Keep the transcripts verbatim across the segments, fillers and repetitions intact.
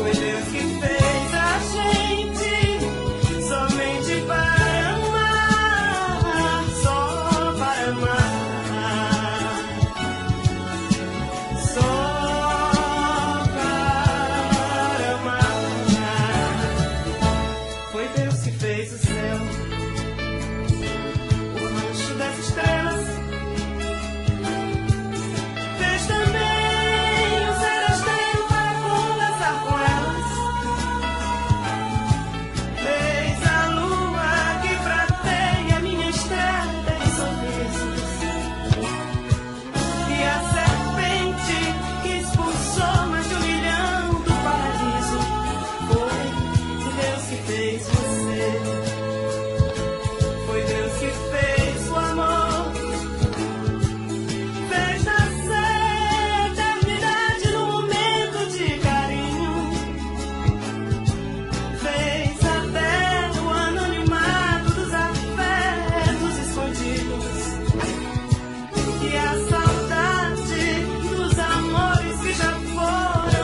Foi Deus que fez a gente somente para amar, só para amar, só para amar. Foi Deus que fez o céu, o rancho das estrelas, fez também o seresteiro para conversar com elas, fez a lua que prateia minha estrada em sorrisos, e a serpente que expulsou mais de um milhão do paraíso. Foi Deus que fez você, foi Deus que fez o amor, fez nascer eternidade no momento de carinho, fez até o anonimato dos afetos escondidos, e a saudade dos amores que já foram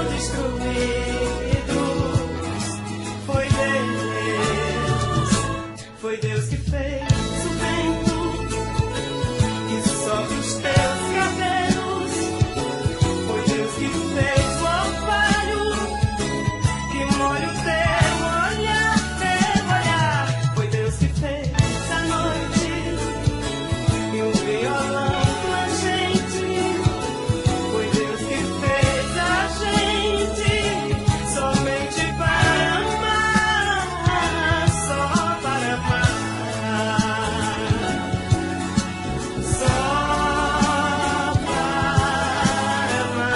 destruídos. Foi Deus, foi Deus que fez o vento que sobe os teus cabelos. Foi Deus que fez o orvalho que molha o teu olhar, teu olhar. Foi Deus que fez a noite e um violão com a gente. Foi Deus que fez a gente somente para amar, só para amar, só para amar.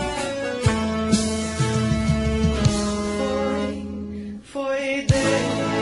Foi, foi Deus.